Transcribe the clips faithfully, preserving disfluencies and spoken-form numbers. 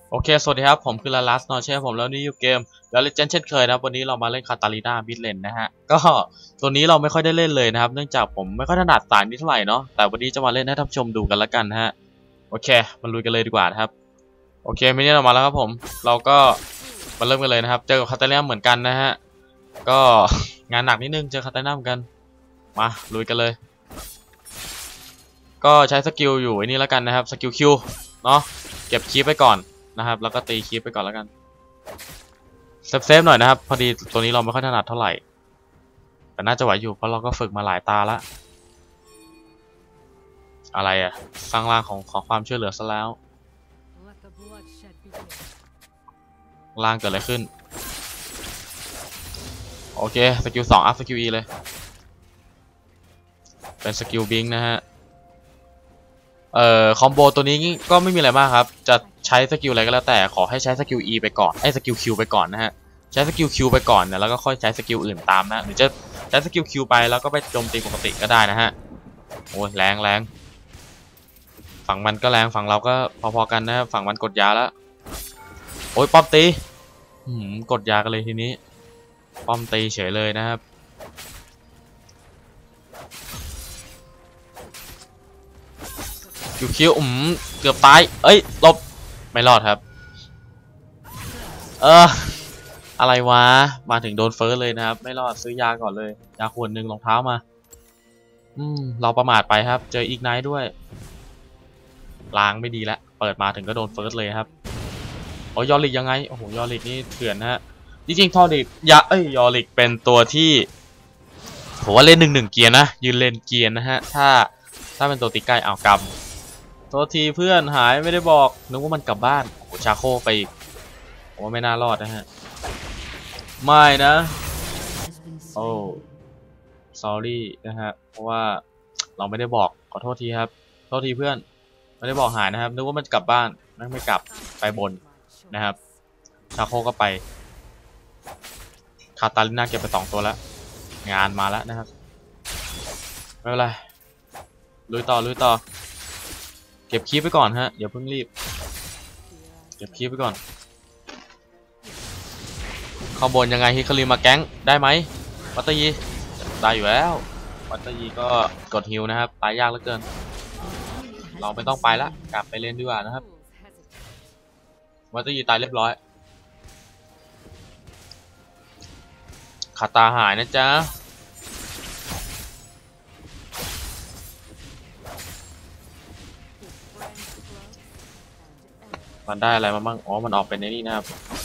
โอเคสวัสดีครับผมคือลาลัสนอเช่ผมแล้วนี่อยู่เกมแล้วเลเจนด์เช่นเคยนะวันนี้เรามาเล่นคาตาลีนามิดเลนนะฮะก็ตัวนี้เราไม่ค่อยได้เล่นเลยนะครับเนื่องจากผมไม่ค่อยถนัดสายนี้เท่าไหร่เนาะแต่วันนี้จะมาเล่นให้ท่านผู้ชมดูกันละกันนะฮะโอเคมาลุยกันเลยดีกว่านะครับโอเคมิดเลนออกมาแล้วครับผมเราก็มาเริ่มกันเลยนะครับเจอกับคาตาลีนาเหมือนกันนะฮะก็งานหนักนิดนึงเจอคาตาลีนาเหมือนกันมาลุยกันเลยก็ใช้สกิลอยู่ไอ้นี่แล้วกันนะครับสกิลคิวเนาะเก็บคีปไปก่อนนะครับแล้วก็ตีคีปไปก่อนแล้วกันเซฟเซฟหน่อยนะครับพอดีตัวนี้เราไม่ค่อยถนัดเท่าไหร่แต่น่าจะไหวอยู่เพราะเราก็ฝึกมาหลายตาละอะไรอะสร้างร่างของขอความช่วยเหลือซะแล้วร่างเกิดอะไรขึ้นโอเคสกิลสองอัพสกิลอีเลยเป็นสกิลบิงนะฮะเอ่อคอมโบตัวนี้ก็ไม่มีอะไรมากครับจะใช้สกิลอะไรก็แล้วแต่ขอให้ใช้สกิล E ไปก่อนไอ้สกิล Q ไปก่อนนะฮะใช้สกิล Q ไปก่อนเนี่ยแล้วก็ค่อยใช้สกิลอื่นตามนะหรือจะใช้สกิล Q ไปแล้วก็ไปโจมตีปกติก็ได้นะฮะโอ้ยแรงแรงฝั่งมันก็แรงฝั่งเราก็พอๆกันนะฝั่งมันกดยาแล้วโอ้ยป้อมตีหืมกดยากันเลยทีนี้ป้อมตีเฉยเลยนะครับคิวคิวอืมเกือบตายเอ้ยหลบไม่รอดครับเอออะไรวะมาถึงโดนเฟิร์สเลยนะครับไม่รอดซื้อยาก่อนเลยยาขวดหนึ่งรองเท้ามาอืมเราประมาทไปครับเจออีกไนท์ด้วยล้างไม่ดีแล้วเปิดมาถึงก็โดนเฟิร์สเลยครับโอ้ยอริกยังไงโอ้โหยอริกนี่เถื่อนนะฮะจริงๆทอริกยาเอ้ยยอริกเป็นตัวที่ผมว่าเล่นหนึ่งหนึ่งเกียร์นะยืนเล่นเกียร์นะฮะถ้าถ้าเป็นตัวตีใกล้เอากำตัวทีเพื่อนหายไม่ได้บอกนึกว่ามันกลับบ้านโอ้ชาโคไปอีกผมว่าไม่น่ารอดนะฮะไม่นะโอ้ sorry นะฮะเพราะว่าเราไม่ได้บอกขอโทษทีครับโทษทีเพื่อนไม่ได้บอกหายนะครับนึกว่ามันกลับบ้านนั่งไม่กลับไปบนนะครับชาโคก็ไปคาตาลิน่าเก็บไปสองตัวแล้วงานมาแล้วนะครับไม่เป็นไรลุยต่อลุยต่อเก็บคีปไปก่อนฮะอย่าเพิ่งรีบเก็บคีปไปก่อนข้างบนยังไงฮิคาริมาแก๊งได้ไหมวัตตยีได้อยู่แล้ววัตตยีก็กดฮิวนะครับตายยากเหลือเกินเราไม่ต้องไปละกลับไปเล่นดีกว่านะครับวัตตยีตายเรียบร้อยขาตาหายนะจ๊ะมันได้อะไรมาบ้างอ๋อมันออกเป็นในนี่นะครับ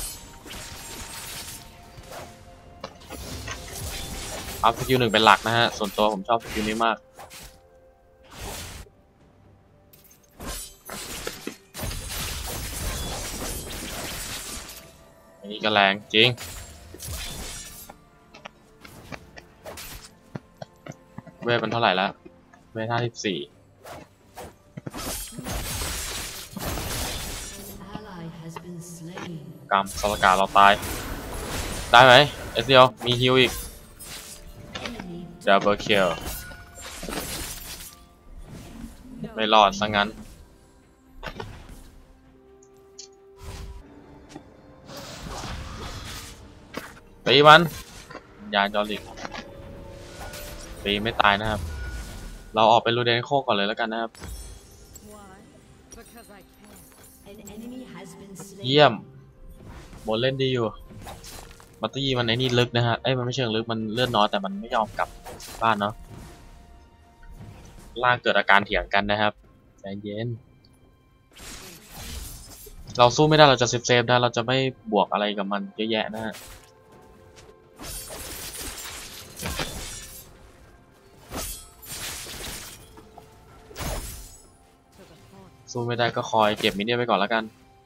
อัพสกิลหนึ่งเป็นหลักนะฮะส่วนตัวผมชอบสกิลนี้มากอันนี้ก็แรงจริงเวทมันเท่าไหร่แล้วเวทห้าสิบสี่กรรมสลกาเราตายได้ไหมเอสเดียวมีฮิวอีกดับเบิลคิลไม่รอดซะงั้นตีมันยาจอริกตีไม่ตายนะครับเราออกไปรูเดนโคก่อนเลยแล้วกันนะครับเยี่ยมบนเล่นดีอยู่มัตตี้มันไอ้นี่ลึกนะฮะเอ้ยมันไม่เชิงลึกมันเลื่อนน้อยแต่มันไม่ยอมกลับบ้านเนาะล่างเกิดอาการเถียงกันนะครับใจเย็นเราสู้ไม่ได้เราจะเซฟเซฟได้เราจะไม่บวกอะไรกับมันเยอะแยะนะฮะสู้ไม่ได้ก็คอยเก็บมินเนี่ยนไปก่อนแล้วกัน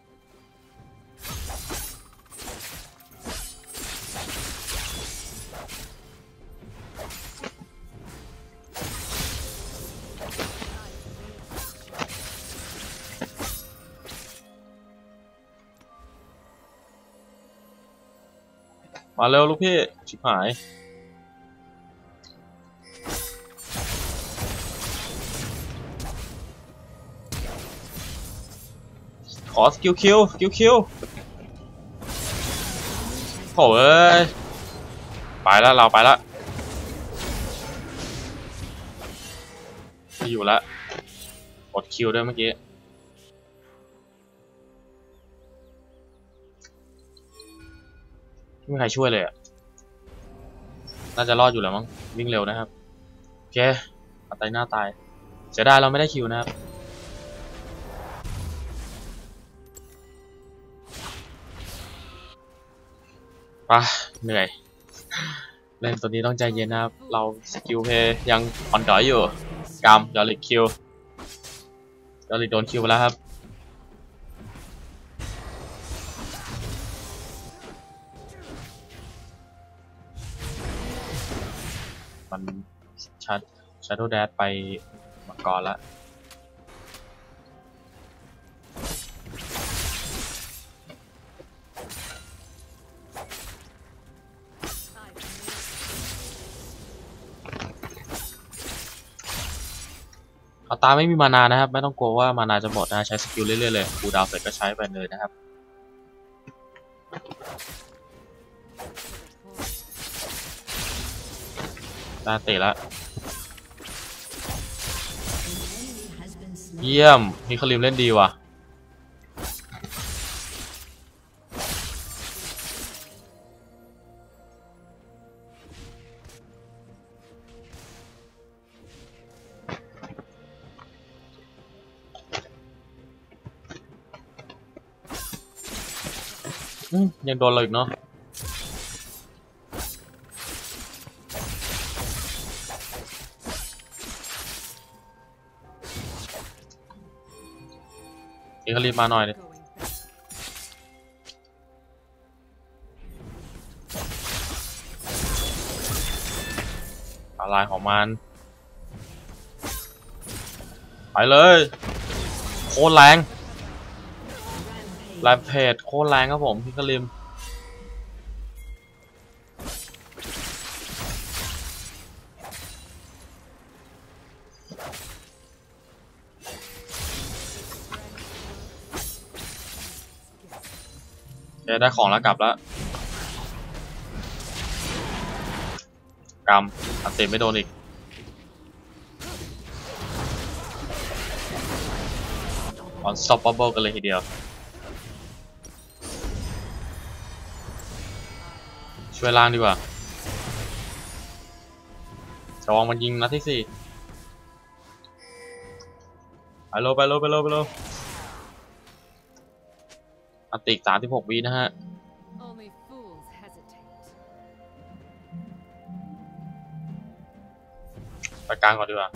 มาเร็วลูกพี่ชิบหายขอสกิลคิวสกิลคิวโถ่เอ้ยไปแล้วเราไปแล้วไม่อยู่แล้วกดคิวด้วยเมื่อกี้ไม่มีใครช่วยเลยอ่ะน่าจะรอดอยู่แล้วมั้งวิ่งเร็วนะครับโอเคตายหน้าตายเสียดายเราไม่ได้คิวนะครับป่ะเหนื่อยเล่นตัวนี้ต้องใจเย็นนะครับเราสกิลเพย์ยังอ่อนดอยอยู่กำดอลิกคิวดอลิกโดนคิวไปแล้วครับมันชัดชาร์โดแดดไปมังกรแล้วเอาตาไม่มีมานานะครับไม่ต้องกลัวว่ามานาจะหมดนะใช้สกิลเรื่อยๆเลยคูลดาวน์เสร็จก็ใช้ไปเลยนะครับได้เตะแล้วเยี่ยมฮิคาริมเล่นดีว่ะยังโดนเราอีกเนาะฮิคาริมมาหน่อยดิอะไรของมันไปเลยโคตรแรงแรมเพจโคตรแรงครับผมฮิคาริมได้ของแล้วกลับแล้วกำอัดเต็มไม่โดนอีกunstoppable กันเลยทีเดียวช่วยล่างดีกว่าระวังมันยิงนัดที่สี่ไปโลไปโลไปโลไปโลอัติกสามสิบหกวินะฮะไปกลางก่อนดีกว่า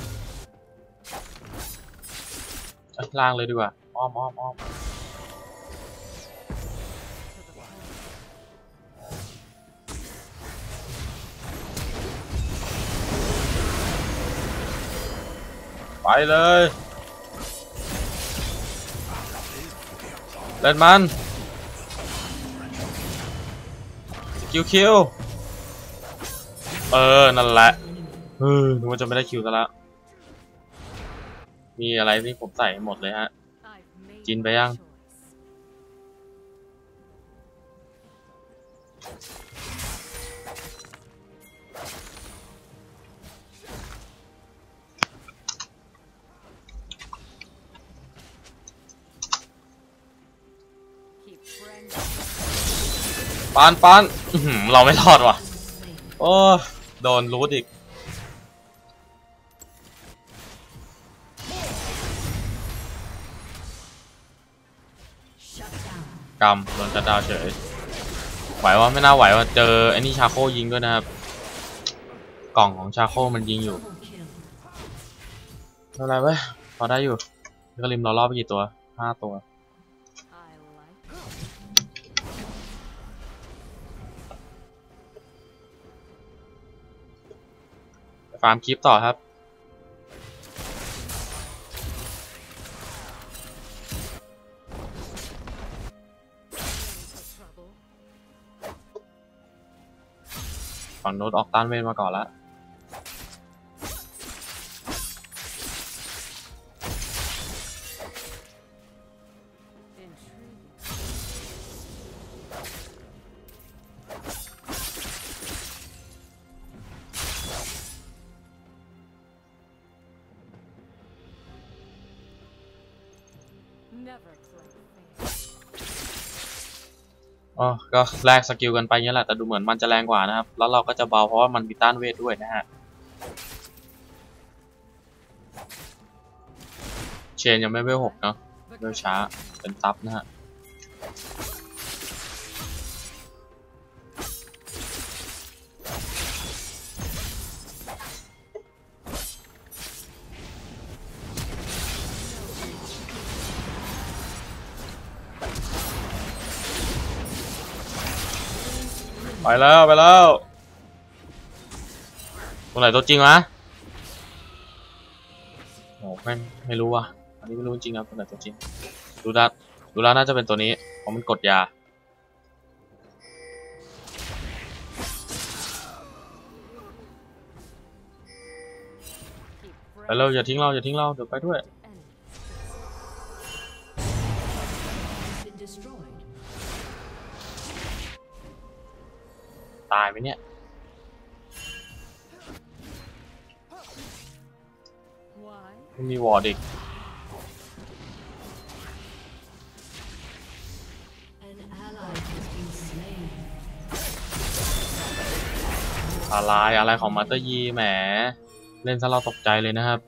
ล่างเลยดีกว่าอ้อมอ้อมอ้อมไปเลยเล่นมันคิวคิวเออนั่นแหละเออนึกว่าจะไม่ได้คิวซะแล้วมีอะไรที่ผมใส่หมดเลยฮะกินไปยังปานปานเราไม่รอดว่ะโอ้โดนรูดอีกกำโดนจัดดาวเฉยไหวว่าไม่น่าไหวว่าเจอไอ้นี่ชาโคยิงด้วยนะครับกล่องของชาโคมันยิงอยู่อะไรเว้ยพอได้อยู่ก็ริมเรารอบไปกี่ตัวห้าตัวฟาร์มคลิปต่อครับฝั่งโน้ตออกต้านเวทมาก่อนแล้วอ๋อก็แลกสกิลกันไปเงี้ยแหละแต่ดูเหมือนมันจะแรงกว่านะครับแล้วเราก็จะเบาเพราะว่ามันมีต้านเวทด้วยนะฮะเชนยังไม่เวลหกเนาะเวลช้าเป็นซับนะฮะไปแล้วไปแล้วตรงไหนตัวจริงวะโอ้ไม่ไม่รู้ว่ะอันนี้ไม่รู้จริงครับตรงไหนตัวจริงดูด้าดูแล้วน่าจะเป็นตัวนี้เพราะมันกดยาไปเราอย่าทิ้งเราอย่าทิ้งเราเดี๋ยวไปด้วยตายไหมเนี่ยไม่มีวอร์ดอีกอะไรอะไรของมาสเตอร์ยีแหมเล่นซะเราตกใจเลยนะครับ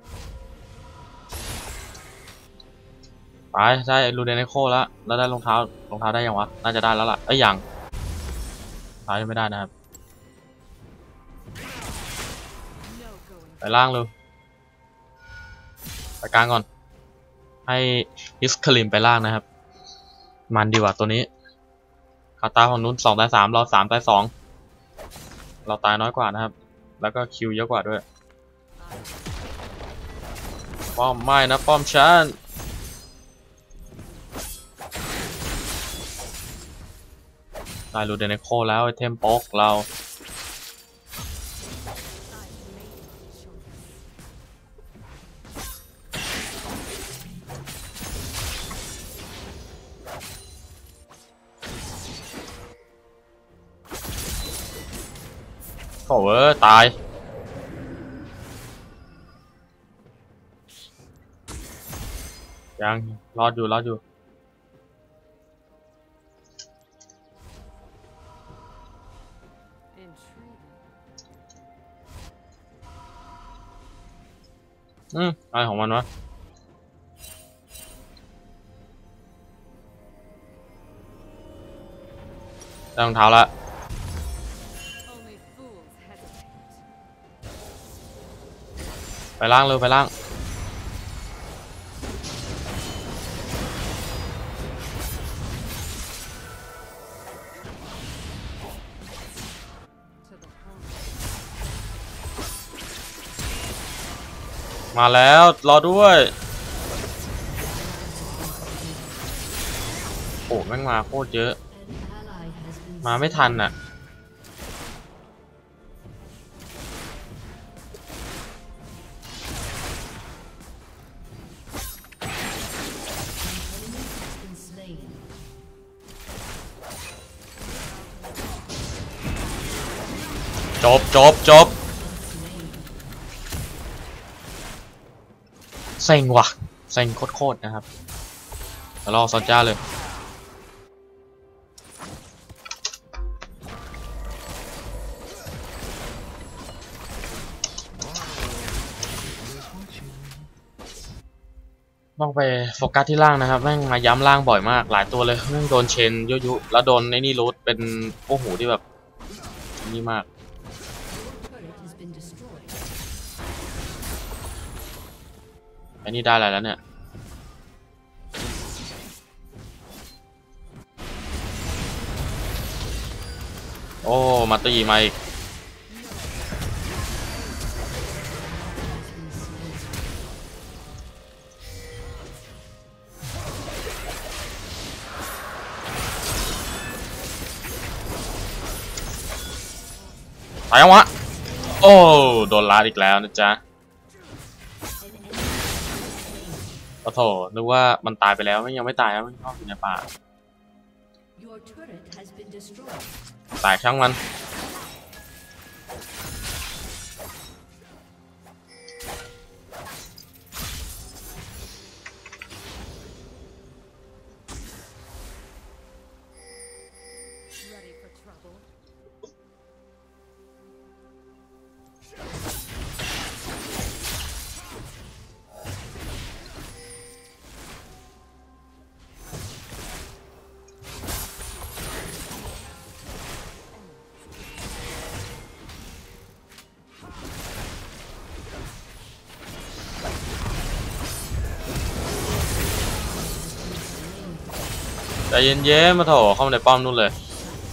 ไปได้ลูเดนโคแล้วแล้วได้รองเท้ารองเท้าได้ยังวะน่าจะได้แล้วล่ะเอ้ยยังรองเท้ายังไม่ได้นะครับไปล่างเลยไปกลางก่อนให้ฮิสคลิมไปล่างนะครับมันดีกว่าตัวนี้คาตาของนู้นสองตายสามเราสามตายสองเราตายน้อยกว่านะครับแล้วก็คิวเยอะกว่าด้วยป้อมไม่นะป้อมฉันได้ลูเดนโคแล้วไอเทมโป๊กเราโอ้เว้ยตายยังรอดอยู่รอดอยู่อืมอะไรของมันวะได้รองเท้าละไปล่างเลยไปล่างมาแล้วรอด้วยโอ้แม่งมาโคตรเยอะมาไม่ทันอ่ะจบจบจบเซ็งว่ะเซ็งโคตรๆนะครับแล้วรอซอนจ้าเลยต้องไปโฟกัสที่ล่างนะครับแม่งมาย้ำล่างบ่อยมากหลายตัวเลยแม่งโดนเชนยุยุแล้วโดนในนี่รูทเป็นโอ้โหที่แบบนี่มากไอ้นี่ได้อะไรแล้วเนี่ยโอ้มาตีมาอีกตายยังวะโอ้โดนลาดอีกแล้วนะจ๊ะโอ้โถนึกว่ามันตายไปแล้วมันยังไม่ตายนะมันเข้าอยู่ในป่าตายช่างมันใจเย็นๆมาโถเข้ามาในป้อมนู่นเลย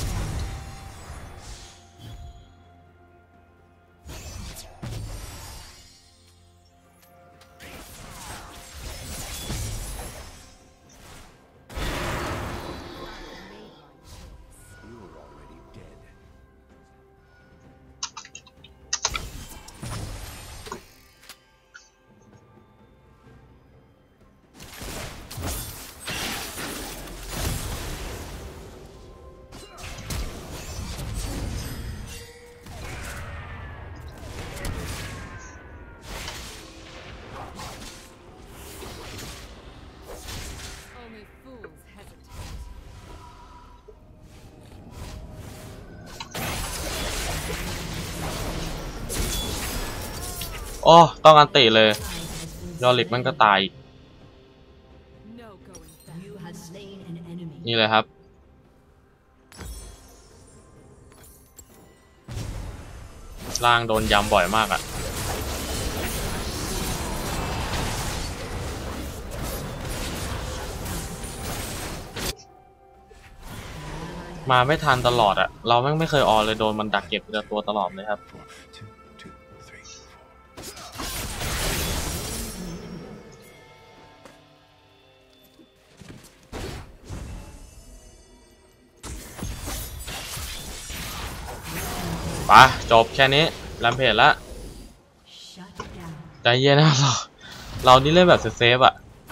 โอ้ต้องอันติเลยยอริกมันก็ตายนี่เลยครับล่างโดนยำบ่อยมากอ่ะมาไม่ทันตลอดอ่ะเราแม่งไม่เคยออเลยโดนมันดักเก็บตัวตลอดเลยครับไปจบแค่นี้แรมเพจละใจเย็นนะเราเรานี่เล่นแบบเซฟๆอ่ะ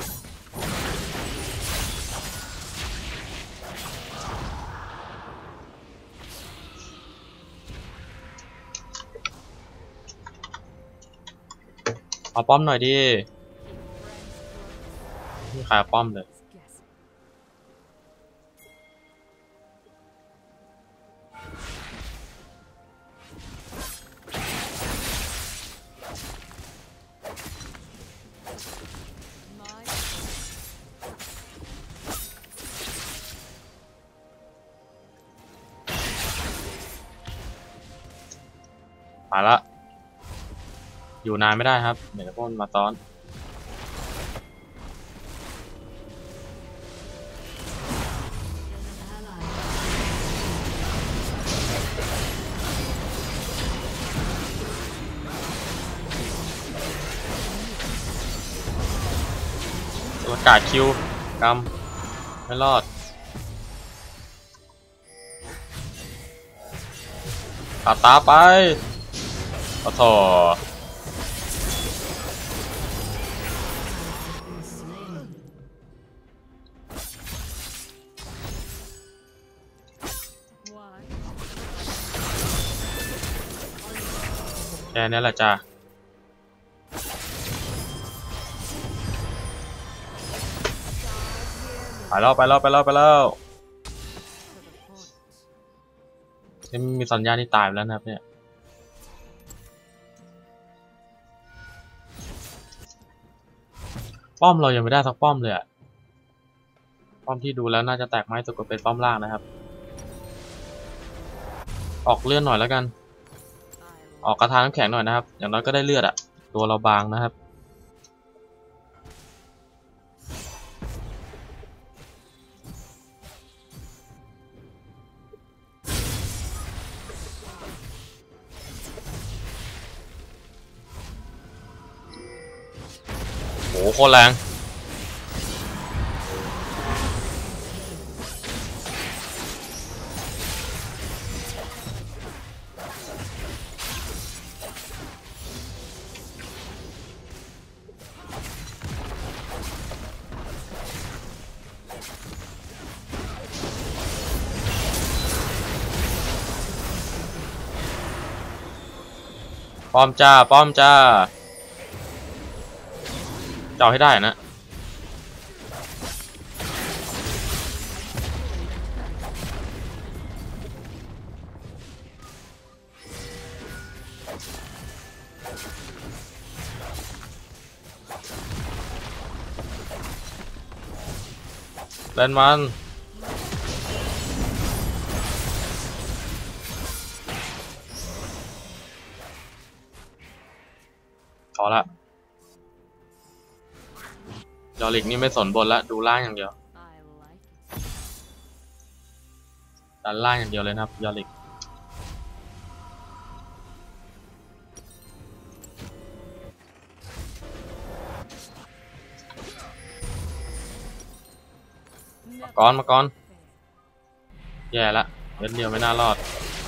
เอาป้อมหน่อยดินี่ขายป้อมเลยไปละอยู่นานไม่ได้ครับเดี๋ยวพวกมันมาซ้อนประกาศคิวกำไม่รอดขาตาไปขอโทษแค่นี้แหละจ้าไปแล้วไปแล้วไปแล้วไปแล้วนี่มีสัญญาณที่ตายไปแล้วนะครับเนี่ยป้อมเรายังไม่ได้สักป้อมเลยอะป้อมที่ดูแล้วน่าจะแตกไม้สุดก็เป็นป้อมล่างนะครับออกเลื่อนหน่อยแล้วกันออกกระทาน้ำแข็งหน่อยนะครับอย่างน้อยก็ได้เลือดอะตัวเราบางนะครับโหโคตรแรงป้อมจ้าป้อมจ้าเจาะให้ได้นะเล่นมันพอละยอริกนี่ไม่สนบนละดูล่างอย่างเดียวด้านล่างอย่างเดียวเลยนะครับยอริกมาก่อนมาก่อนแย่ละเม็ดเดียวไม่น่ารอด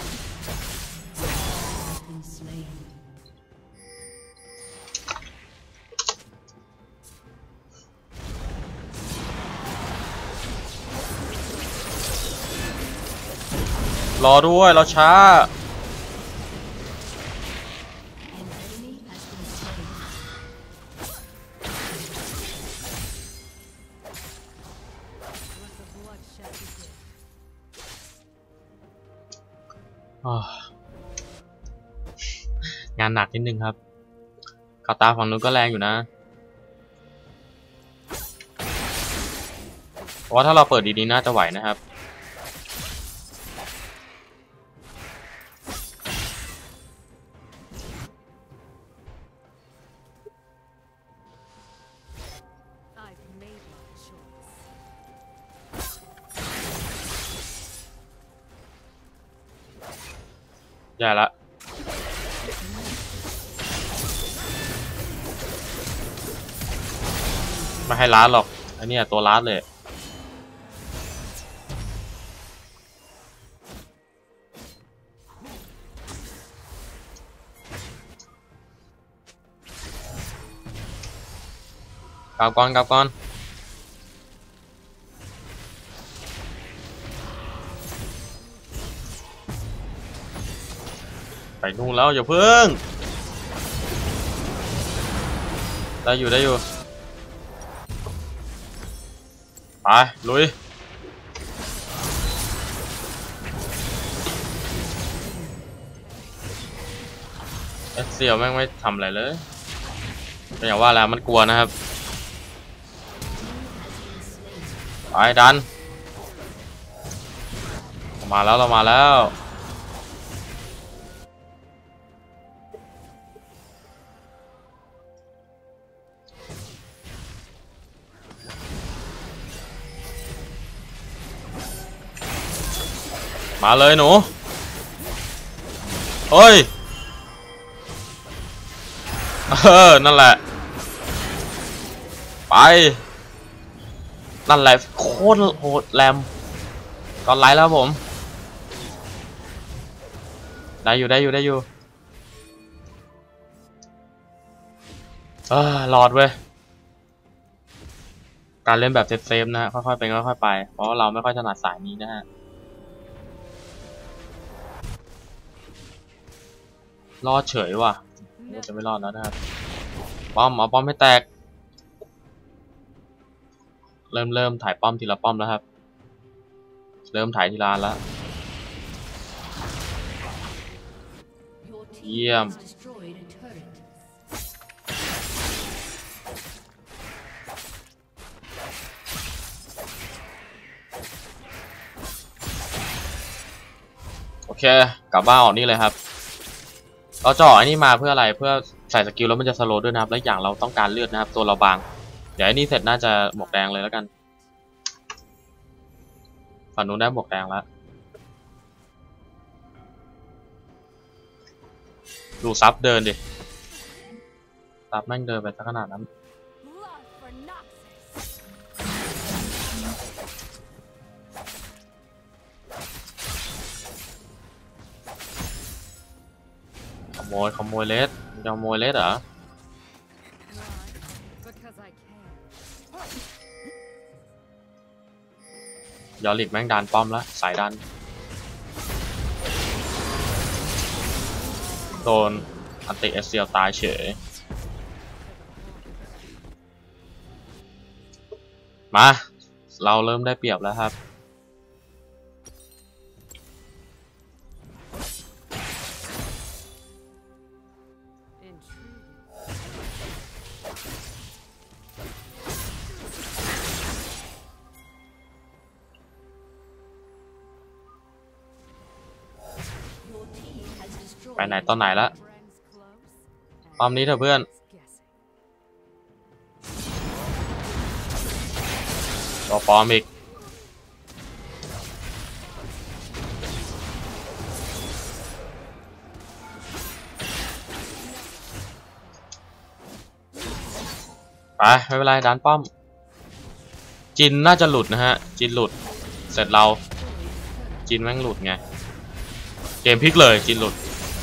รอด้วยเราช้าองานหนักนิดนึงครับคาตาฝั่งนู้นก็แรงอยู่นะเพราะว่าถ้าเราเปิดดีๆน่าจะไหวนะครับใหญ่ละไม่ให้ล้าหรอกไอ้นี่ตัวล้าเลยกลับก่อนกลับก่อนไปนู่นแล้วอย่าเพิ่งได้อยู่ได้อยู่ไปลุยเอสเซียวแม่งไม่ทำอะไรเลยเป็นอย่างว่าแล้วมันกลัวนะครับไปดันมาแล้วเรามาแล้วมาเลยหนูเฮ้ยเออนั่นแหละไปนั่นแหละโคตรโหดแรมก่อนไลท์แล้วผมได้อยู่ได้อยู่ได้อยู่เออหลอดเว้ยการเล่นแบบเซฟๆนะฮะค่อยๆเป็นค่อยๆไปเพราะเราไม่ค่อยถนัดสายนี้นะฮะรอดเฉยว่ะจะไม่รอดแล้วนะครับป้อมเอาป้อมให้แตกเริ่มเริ่มถ่ายป้อมทีละป้อมแล้วครับเริ่มถ่ายทีละแล้วเยี่ยมโอเคกลับบ้านออกนี่เลยครับเราจ่อไอ้นี่มาเพื่ออะไรเพื่อใส่สกิลแล้วมันจะสโลว์ด้วยนะครับและอย่างเราต้องการเลือดนะครับตัวเราบางเดี๋ยวไอ้นี่เสร็จน่าจะหมวกแดงเลยแล้วกันฝั่งนู้นได้หมวกแดงแล้วดูซับเดินดิซับแม่งเดินไปสักขนาดนั้นขโมยขโมยเลสจะขโมยเลสเหรอยอริกแม่งดันป้อมแล้วสายดันโดนอันติเอสเซียลตายเฉยมาเราเริ่มได้เปรียบแล้วครับไปไหนตอนไหนละป้อมนี้เถอะเพื่อนตัวปลอมอีกไปไม่เป็นไรดันป้อมจินน่าจะหลุดนะฮะจินหลุดเสร็จเราจินแม่งหลุดไงเกมพลิกเลยจินหลุด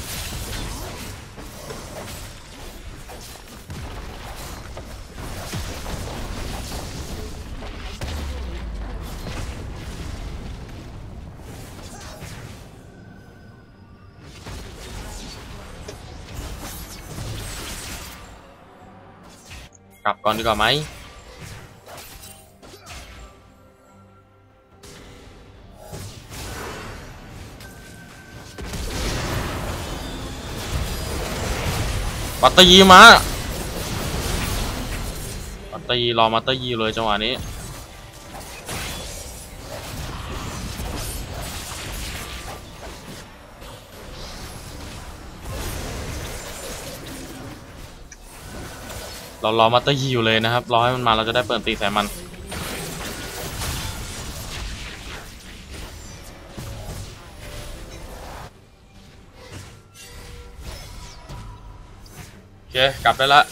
กลับก่อนดีกว่าไหมมัตเตอร์ยีมามัตเตอร์ยีรอมัตเตอร์ยีเลยจังหวะนี้เรารอมัตเตอร์ยีอยู่เลยนะครับรอให้มันมาเราจะได้เปิดตีใส่มันโอเคกลับได้ละ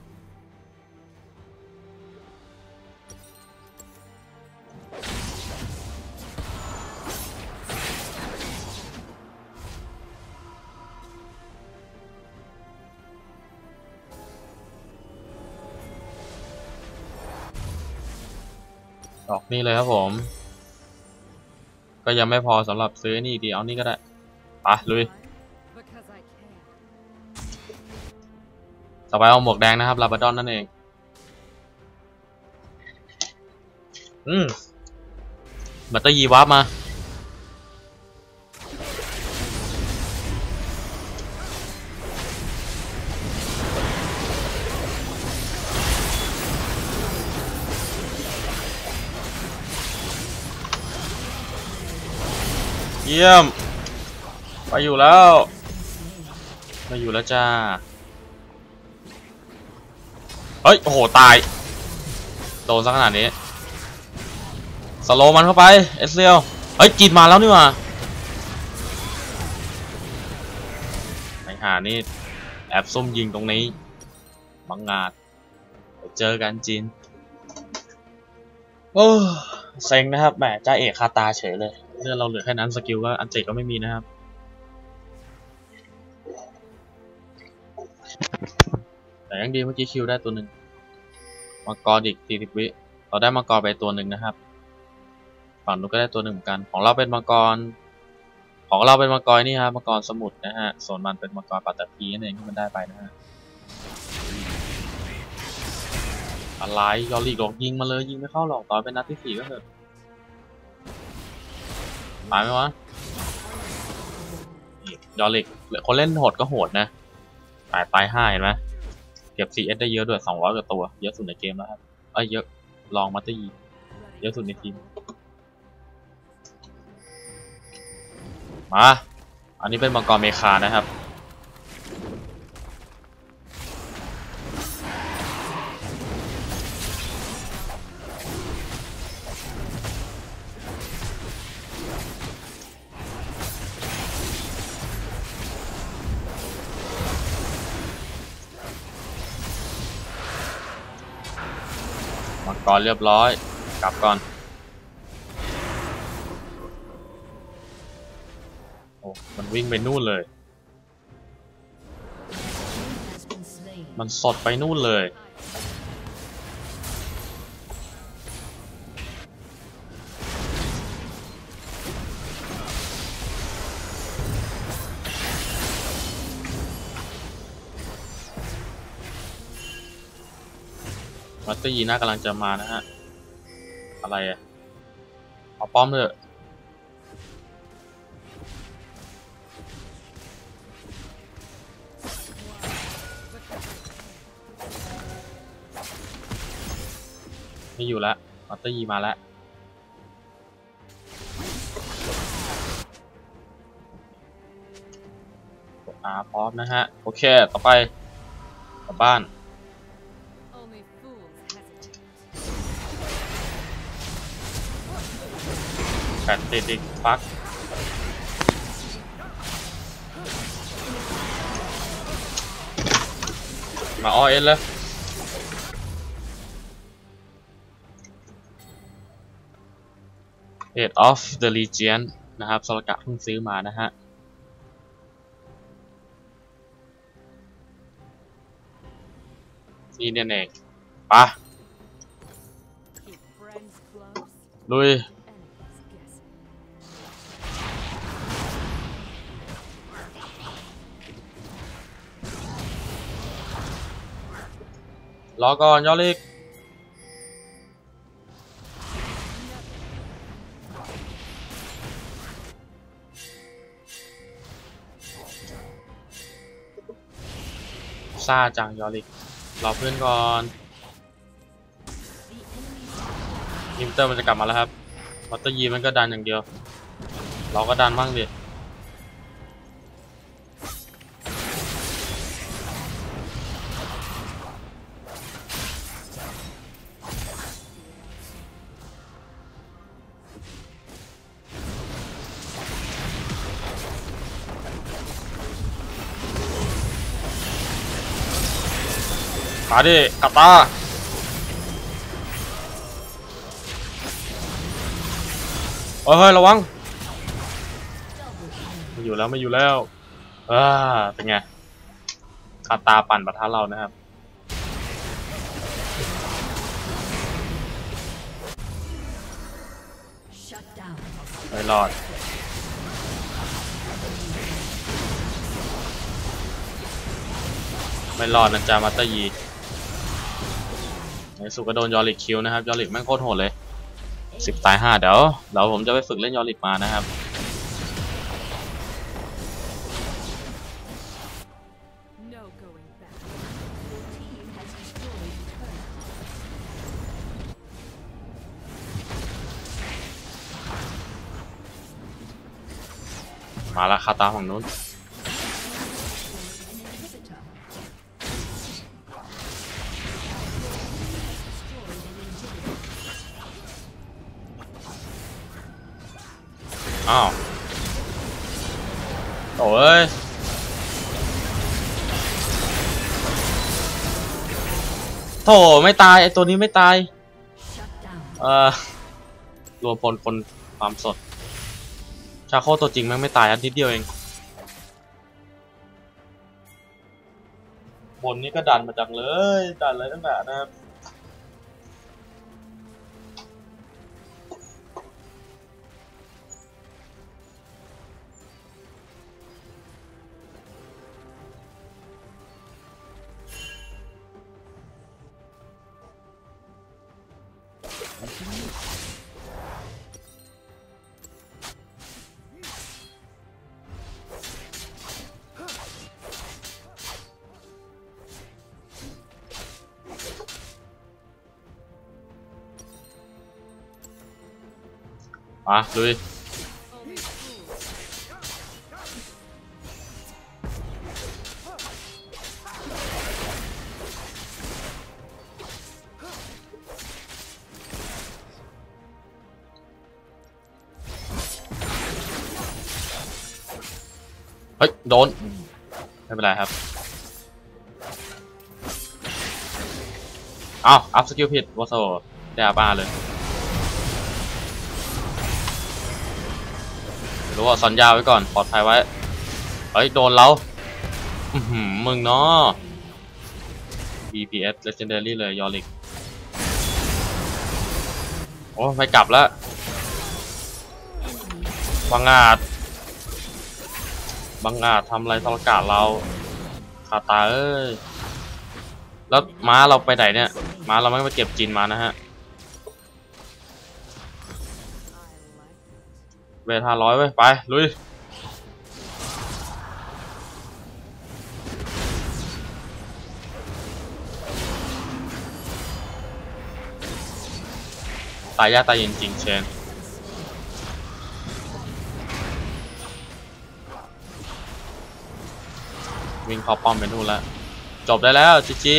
ดอกนี่เลยครับผมก็ยังไม่พอสำหรับซื้อนี่ดีเอานี่ก็ได้ไปลุยต่อไปเอาหมวกแดงนะครับลาบราดอนนั่นเองอืมบัตเตอร์ยีวาร์ปมาเยี่ยมไปอยู่แล้วไปอยู่แล้วจ้าเฮ้ยโอ้โหตายโดนซะขนาดนี้สโลมันเข้าไปเอสเซียวเฮ้ยจีนมาแล้วนี่หว่าไอ้ห่านี่แอบซุ่มยิงตรงนี้บังงาดเจอกันจีนโอ้เซ็งนะครับแหมจ่าเอกคาตาเฉยเลยเรื่องเราเหลือแค่นั้นสกิลก็อันเจก็ไม่มีนะครับแต่ยังดีเมื่อกี้คิวได้ตัวหนึ่งมังกรอีกสี่สิบวิเราได้มังกรไปตัวหนึ่งนะครับฝั่งนู้นก็ได้ตัวหนึ่งเหมือนกันของเราเป็นมังกรของเราเป็นมังกรนี่ครับมังกรสมุทรนะฮะส่วนมันเป็นมังกรปัตตภีนั่นเองที่มันได้ไปนะฮะอะไรยอริกหลอกยิงมาเลยยิงไม่เข้าหรอกต่อเป็นนัดที่สี่ก็เถอะตายไหมวะยอริกคนเล่นโหดก็โหดนะตายตายห้าเห็นไหมเก็บ ซี เอส ได้เยอะด้วยสองร้อยกว่าตัวเยอะสุดในเกมแล้วครับเอ้ยเยอะลองมาตยีเยอะสุดในทีมมาอันนี้เป็นมังกรเมคานะครับมังกรเรียบร้อยกลับก่อนโอ้มันวิ่งไปนู่นเลยมันสดไปนู่นเลยมัตเตอร์ยีน่ากำลังจะมานะฮะอะไรอะเอาป้อมเถอะไม่อยู่แล้วมัตเตอร์ยีมาแล้วอ่าพร้อมนะฮะโอเคต่อไปกลับบ้านแปดติดอีกปักมาออเอ็นเลย Age of the Legion นะครับโซลกะเพิ่งซื้อมานะฮะนี่เนี่ยเองปะลุยรอก่อนยอริกซ่าจังยอริกรอเพื่อนก่อนยิมเตอร์มันจะกลับมาแล้วครับวัตเตอร์ยีมันก็ดันอย่างเดียวเราก็ดันบ้างดิมาดิกาตาเฮ้ยระวังไม่อยู่แล้วไม่อยู่แล้วอ่าเป็นไงกาตาปั่นปะทะเรานะครับไม่รอดไม่รอดนะจ๊ะมัตเตอร์ยีในสุกก็โดนยอริกคิวนะครับยอริกแม่งโคตรโหดเลยสิบตายห้าเดี๋ยวเดี๋ยวผมจะไปฝึกเล่นยอริกมานะครับมาแล้วคาตาฝั่งนู้นอ้าวโอ้ยโถไม่ตายไอตัวนี้ไม่ตายเอ่อรวมพลคนความสดชาโคตัวจริงแม่งไม่ตายอันนิดเดียวเองบนนี้ก็ดันมาจังเลยดันเลยตั้งแต่นะครับมาลุยเฮ้ยโดนไม่เป็นไรครับอ้าวอัพสกิลผิดวอโซได้อาบ้าเลยรู้ว่าสัญญาไว้ก่อนปลอดภัยไว้เฮ้ยโดนเราอือหือมึงเนาะ บี พี เอส Legendary เลยยอริกโอ้ไม่กลับแล้วบังอาจบังอาจทำอะไรทรกาศเราคาตาเอ้ยแล้วม้าเราไปไหนเนี่ยม้าเราไม่ไปเก็บจินมานะฮะเวทห้าร้อยไว้ไปลุยตายยากตายเย็นจริงเชนวิ่งเข้าป้อมไปนู่นแล้วจบได้แล้วจีจี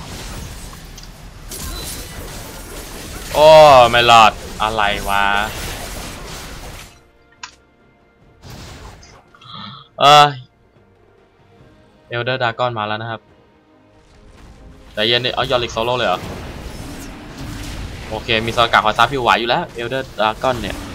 โอ้ไม่รอดอะไรวะออเอลเดอร์ดากอนมาแล้วนะครับแต่เย็นเนี่ยเอายอริกโซโล่เลยเหรอโอเคมีสกัดคอยซับผิวไหวอยู่แล้วเอลเดอร์ดากอนเนี่ย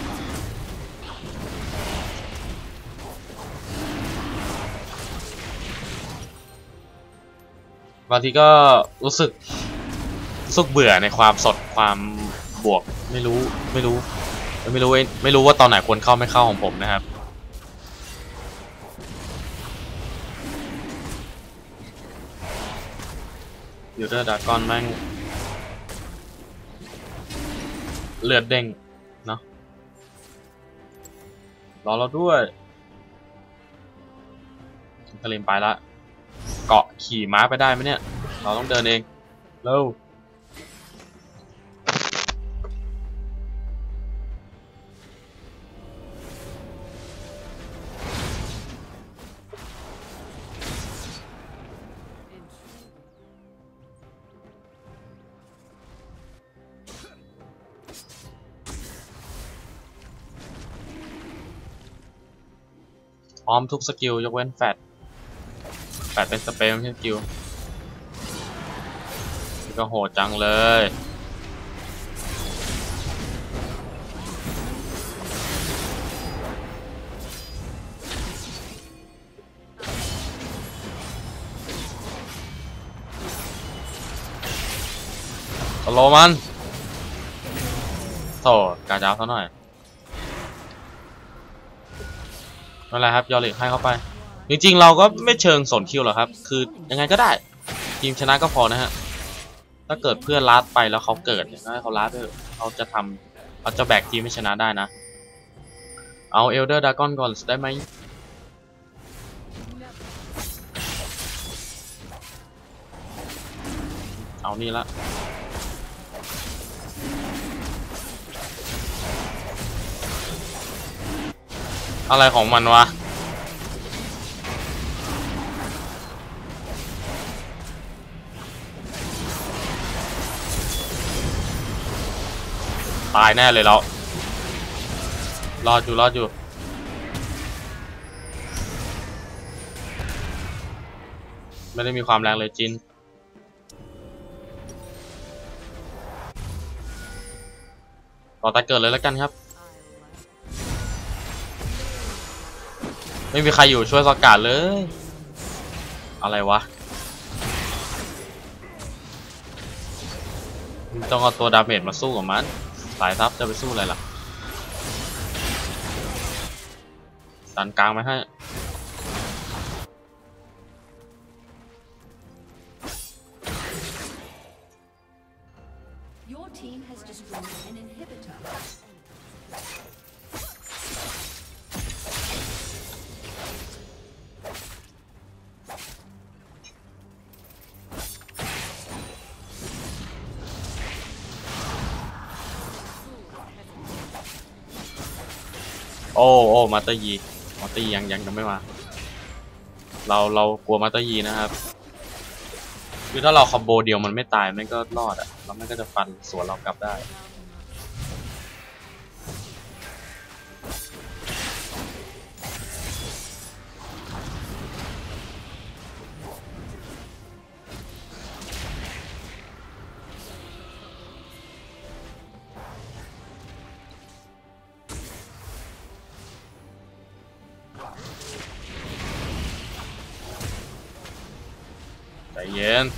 บางทีก็รู้สึกรู้สึกเบื่อในความสดความบวกไม่รู้ไม่รู้ไม่รู้ไม่รู้ว่าตอนไหนควรเข้าไม่เข้าของผมนะครับยูเดอร์ดากอนแม่งเลือดเด้งเนาะรอเราด้วยทะเลมไปละเกาะขี่ม้าไปได้ไหมเนี่ยเราต้องเดินเองเร็วพร้อมทุกสกิลยกเว้นแฟดแฟดเป็นสเปรย์ไม่ใช่สกิลนี่ก็โหดจังเลยสโลมันโถกาจ้าซะหน่อยนั่นแหละครับยอริกให้เข้าไปจริงๆเราก็ไม่เชิงสนคิวหรอกครับคือยังไงก็ได้ทีมชนะก็พอนะฮะถ้าเกิดเพื่อนลัดไปแล้วเขาเกิดเนี่ยให้เขาลัดด้วยเขาจะทำเขาจะแบกทีมไม่ชนะได้นะเอาเอลเดอร์ดากอนก่อนได้ไหมเอานี่ละอะไรของมันวะตายแน่เลยเรารอดอยู่รอดอยู่ไม่ได้มีความแรงเลยจินต่อตาเกิดเลยแล้วกันครับไม่มีใครอยู่ช่วยสกัดเลยอะไรวะต้องเอาตัวดาเมจมาสู้กับมันสายทับจะไปสู้อะไรล่ะดันกลางไม่ให้โอ้โอ้มาเตอร์ยีมาเตอร์ยียังยังยังไม่มาเราเรากลัวมาเตอร์ยีนะครับคือถ้าเราคอมโบเดียวมันไม่ตายมันก็รอดอ่ะแล้วมันก็จะฟันสวนเรากลับได้ใจเย็น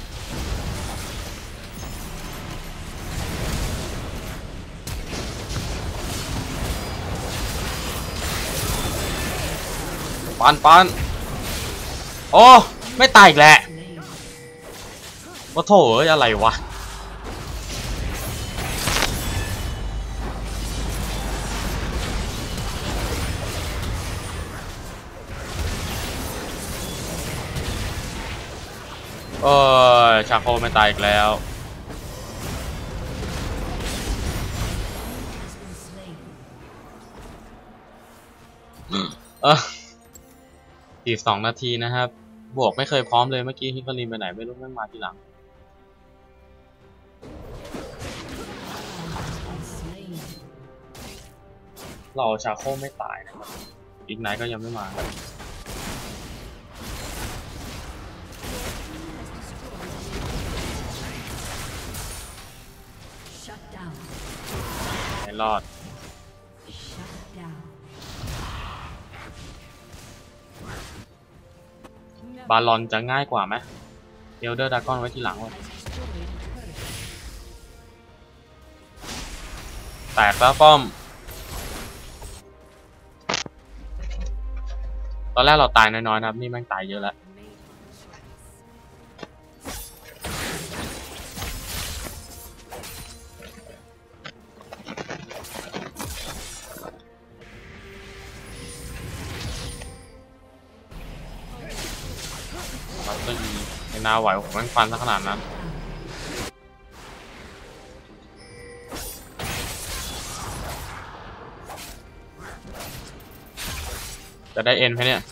ปานปานโอ้ไม่ตายอีกแหละว่าโถ่เอ้ยอะไรวะเออชาโคไม่ตายอีกแล้วเอออีกสองนาทีนะครับบวกไม่เคยพร้อมเลยเมื่อกี้ฮิคารินไปไหนไม่รู้ไม่มาทีหลังเราชาโคไม่ตายนะครับอีกไนท์ก็ยังไม่มาไม่รอดบาลอนจะง่ายกว่าไหมเอลเดอร์ดากอนไว้ทีหลังเลยแตกแล้วป้อมตอนแรกเราตายน้อยๆนะครับนี่แม่งตายเยอะแล้วก็ยิงในนาไหวผมแม่งฟันซะขนาดนั้นจะได้เอ็นไหมเนี่ย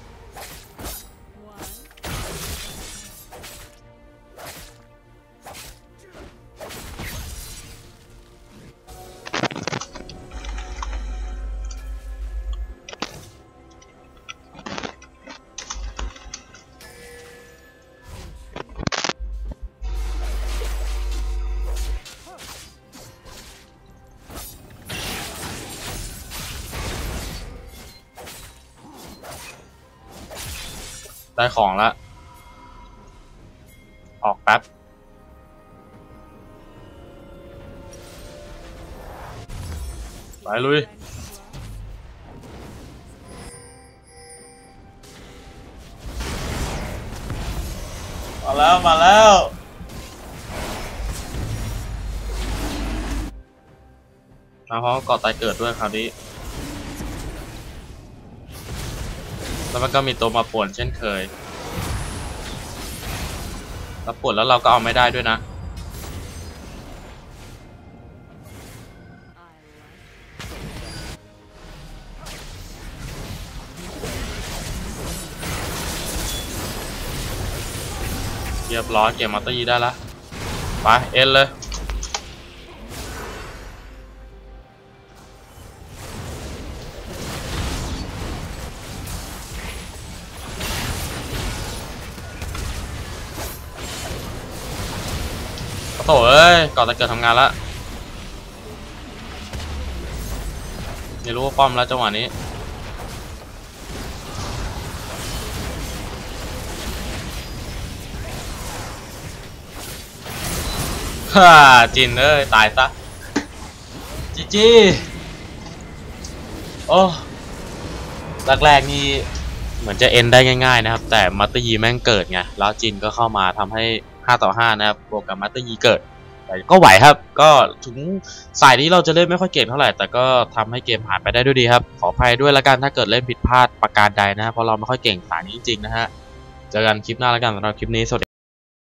ได้ของแล้วออกแป๊บไปลุยมาแล้วมาแล้วมาพร้อมเกาะตายเกิดด้วยคราวนี้แล้วมันก็มีตัวมาป่วนเช่นเคยแล้วป่วนแล้วเราก็เอาไม่ได้ด้วยนะเรียบร้อยเก็บมัตเตอร์ยีได้ละไปเอ็นเลยโถ่เอ้ยก่อนจะเกิดทำงานแล้วไม่รู้ว่าป้อมแล้วจังหวะนี้ฮ่าจินเอ้ยตายซะจีจีโอ้แรกๆนี่เหมือนจะเอ็นได้ง่ายๆนะครับแต่มัตเตอร์ยีแม่งเกิดไงแล้วจินก็เข้ามาทำให้ห้าต่อห้านะครับบวกกับมัตเตอร์ยีเกิดแต่ก็ไหวครับก็ถึงสายนี้เราจะเล่นไม่ค่อยเก่งเท่าไหร่แต่ก็ทำให้เกมผ่านไปได้ด้วยดีครับขออภัยด้วยละกันถ้าเกิดเล่นผิดพลาดประการใดนะเพราะเราไม่ค่อยเก่งสายนี้จริงๆนะฮะเจอกันคลิปหน้าละกันสำหรับคลิปนี้สวัสดี